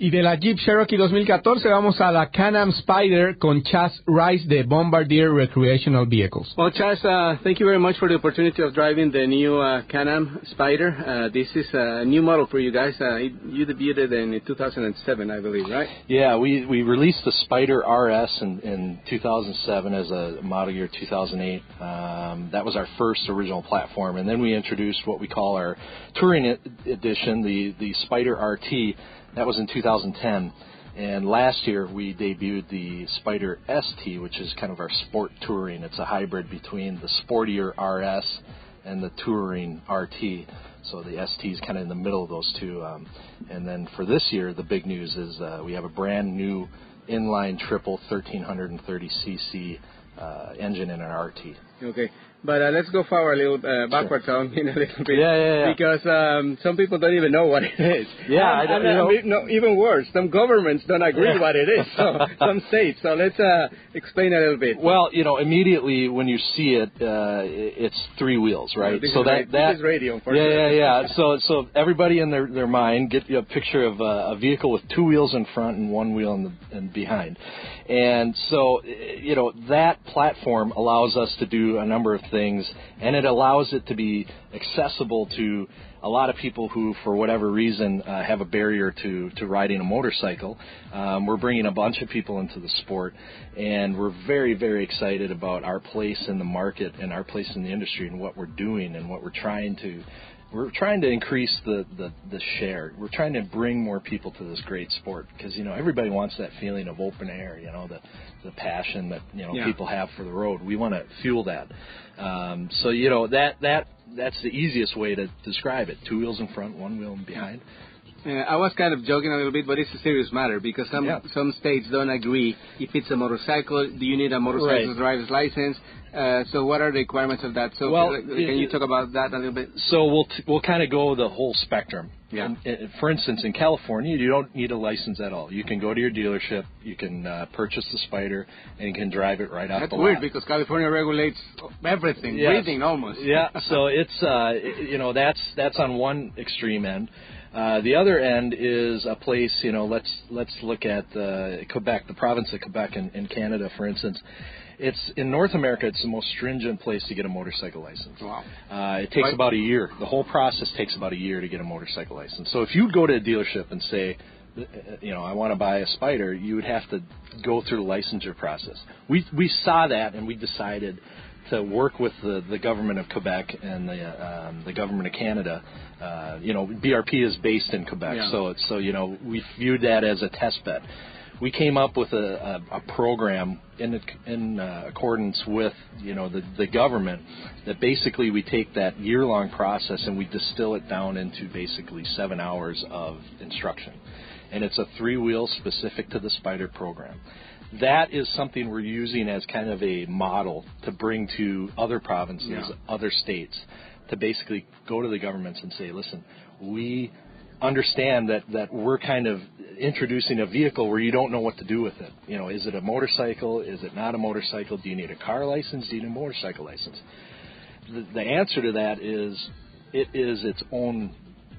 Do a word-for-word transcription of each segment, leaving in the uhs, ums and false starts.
Y de la Jeep Cherokee dos mil catorce vamos a la Can-Am Spyder con Chas Rice de Bombardier Recreational Vehicles. Well, Chas, uh, thank you very much for the opportunity of driving the new uh, Can-Am Spyder. Uh, this is a new model for you guys. Uh, you debuted in two thousand seven, I believe, right? Yeah, we, we released the Spyder R S in, in two thousand seven as a model year two thousand eight. Um, that was our first original platform, and then we introduced what we call our touring edition, the, the Spyder R T. That was in two thousand ten, and last year we debuted the Spyder S T, which is kind of our sport touring. It's a hybrid between the sportier R S and the touring R T, so the S T is kind of in the middle of those two. Um, and then for this year, the big news is uh, we have a brand new inline triple thirteen thirty c c uh, engine in an R T. Okay. But uh, let's go forward a little, uh, backwards sure. on in a little bit. Yeah, yeah, yeah. Because um, some people don't even know what it is. Yeah, and, I, and, you know, uh, no, even worse, some governments don't agree yeah. what it is. So some states. So let's uh, explain a little bit. Well, you know, immediately when you see it, uh, it's three wheels, right? Yeah, so that ra- that this is radio. For yeah, sure. yeah, yeah. So so everybody in their their mind get a picture of a, a vehicle with two wheels in front and one wheel in the in behind, and so you know that platform allows us to do a number of things. And it allows it to be accessible to a lot of people who, for whatever reason, uh, have a barrier to, to riding a motorcycle. Um, we're bringing a bunch of people into the sport, and we're very, very excited about our place in the market and our place in the industry and what we're doing and what we're trying to We're trying to increase the, the, the share. We're trying to bring more people to this great sport because, you know, everybody wants that feeling of open air, you know, the, the passion that, you know, yeah. people have for the road. We want to fuel that. Um, so, you know, that, that that's the easiest way to describe it. Two wheels in front, one wheel behind. Uh, I was kind of joking a little bit, but it's a serious matter because some yeah. some states don't agree if it's a motorcycle. Do you need a motorcycle right. driver's license? Uh, so what are the requirements of that? So well, can it, you talk about that a little bit? So we'll t- we'll kind of go the whole spectrum. Yeah. And, and for instance, in California, you don't need a license at all. You can go to your dealership, you can uh, purchase the Spyder, and you can drive it right off That's the weird lot. because California regulates everything, yes. breathing almost. Yeah. So it's uh, you know that's that's on one extreme end. Uh, the other end is a place, you know, let's let's look at uh, Quebec, the province of Quebec in, in Canada, for instance. It's in North America. It's the most stringent place to get a motorcycle license. Wow! Uh, it takes right. about a year. The whole process takes about a year to get a motorcycle license. So if you go to a dealership and say, you know, I want to buy a Spyder, you would have to go through the licensure process. We we saw that and we decided to work with the, the government of Quebec and the um, the government of Canada. Uh, you know, B R P is based in Quebec, yeah. so it's, so you know we viewed that as a test bed. We came up with a, a, a program in in uh, accordance with you know the, the government that basically we take that year-long process and we distill it down into basically seven hours of instruction, and it's a three-wheel specific to the Spyder program. That is something we're using as kind of a model to bring to other provinces, yeah. other states, to basically go to the governments and say, listen, we understand that, that we're kind of introducing a vehicle where you don't know what to do with it. You know, is it a motorcycle? Is it not a motorcycle? Do you need a car license? Do you need a motorcycle license? The, the answer to that is it is its own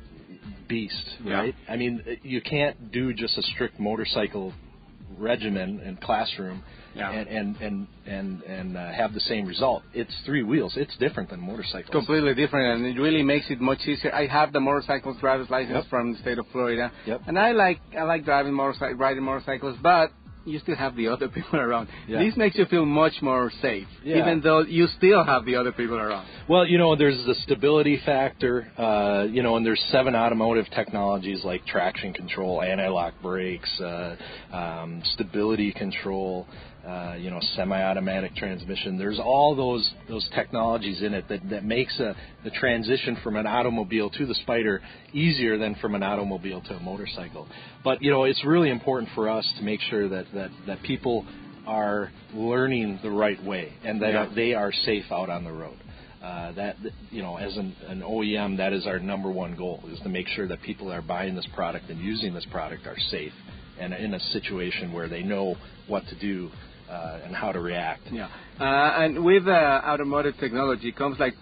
beast, right? Yeah. I mean, you can't do just a strict motorcycle regimen and classroom yeah. and and and and, and uh, have the same result. It's three wheels. It's different than motorcycles. Completely different, and it really makes it much easier. I have the motorcycle driver's license yep. from the state of Florida, yep. and I like I like driving motorcycle, riding motorcycles, but you still have the other people around. Yeah. This makes you feel much more safe, yeah. even though you still have the other people around. Well, you know, there's the stability factor, uh, you know, and there's seven automotive technologies like traction control, anti-lock brakes, uh, um, stability control, uh, you know, semi-automatic transmission. There's all those those technologies in it that, that makes a, the transition from an automobile to the Spyder easier than from an automobile to a motorcycle. But, you know, it's really important for us to make sure that, that, that people are learning the right way and that yeah. they are safe out on the road. Uh, that, you know, as an, an O E M, that is our number one goal, is to make sure that people are buying this product and using this product are safe and in a situation where they know what to do uh, and how to react. Yeah, uh, and with uh, automotive technology comes like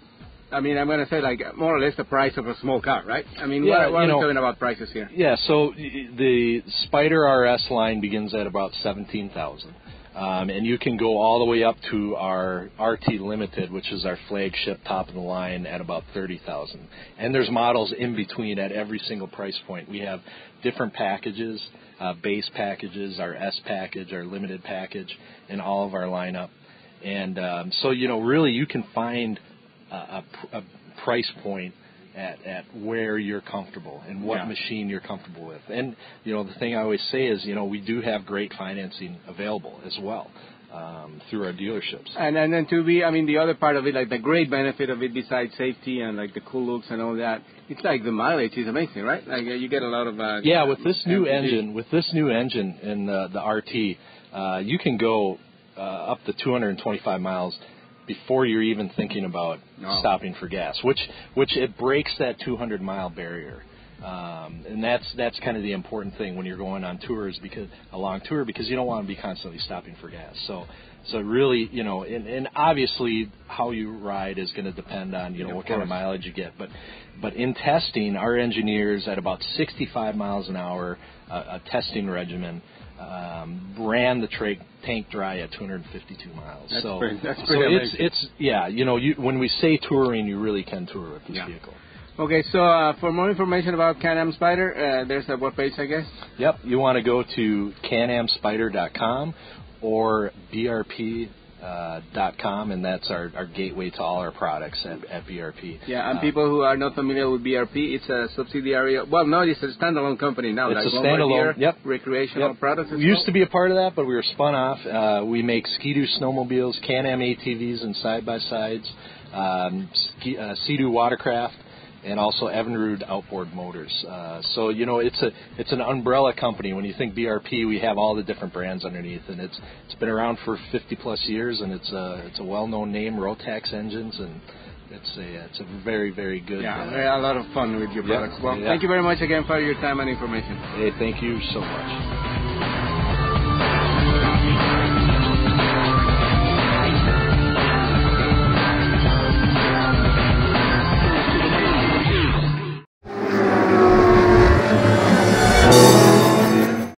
I mean, I'm going to say like more or less the price of a small car, right? I mean, Yeah, what, what you are know, we talking about prices here? Yeah, so y- the Spyder R S line begins at about seventeen thousand dollars. Um, and you can go all the way up to our R T Limited, which is our flagship top of the line, at about thirty thousand dollars. And there's models in between at every single price point. We have different packages, uh, base packages, our S package, our limited package, in all of our lineup. And um, so, you know, really you can find a, a, a price point at, at where you're comfortable and what yeah. machine you're comfortable with. And, you know, the thing I always say is, you know, we do have great financing available as well um, through our dealerships. And, and then to be, I mean, the other part of it, like the great benefit of it besides safety and like the cool looks and all that, it's like the mileage is amazing, right? Like uh, you get a lot of... Uh, yeah, with this new M P G. engine, with this new engine in the, the R T, uh, you can go uh, up to two hundred twenty-five miles before you're even thinking about no. stopping for gas, which which it breaks that two hundred mile barrier, um, and that's that's kind of the important thing when you're going on tours, because a long tour, because you don't want to be constantly stopping for gas. So so really, you know, and, and obviously how you ride is going to depend on you know yeah, what of kind of mileage you get, but but in testing, our engineers at about sixty-five miles an hour, uh, a testing regimen. Um, ran the tra- tank dry at two hundred fifty-two miles. That's so, pretty, that's so pretty it's amazing. it's yeah, you know, you, when we say touring, you really can tour with this yeah. vehicle. Okay, so uh, for more information about Can-Am Spyder, uh, there's a webpage, I guess. Yep, you want to go to can am spyder dot com or B R P dot com, and that's our, our gateway to all our products at, at B R P. Yeah, and uh, people who are not familiar with B R P, it's a subsidiary. Of, well, no, it's a standalone company now. It's like a standalone. Yep. Recreational yep. products. As We used well? to be a part of that, but we were spun off. Uh, we make Ski-Doo snowmobiles, Can-Am A T Vs and side-by-sides, um, ski, uh, Sea-Doo watercraft, and also Evinrude outboard motors. Uh, so you know, it's a it's an umbrella company. When you think B R P, we have all the different brands underneath, and it's it's been around for fifty plus years, and it's a it's a well-known name, Rotax engines, and it's a it's a very very good. Yeah, uh, we had a lot of fun with your yeah, products. Well, yeah. thank you very much again for your time and information. Hey, thank you so much.